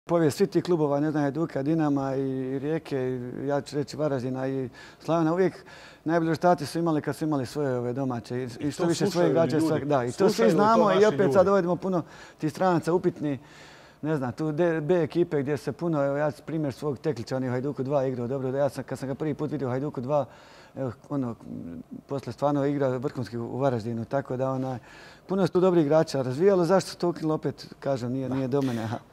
povijest svih tih klubova, ne znam, Hajduka, Dinama i Rijeke, ja ću reći Varaždina i Slavena, uvijek najbolji rezultati su imali kad su imali svoje domaće i što više svoje igrače. Da, i to svi znamo i opet sad dovedemo puno tih stranaca upitni. Ne znam, tu B ekipe gdje se puno, evo ja primjer svog Teklića, on je u Hajduku 2 igrao dobro, da ja kad sam ga prvi put vidio u Hajduku 2, evo, posle stvarno igra vrhunski u Varaždinu, tako da puno su tu dobrih igrača razvijalo, zašto se to ukinulo opet, kažem, nije do mene.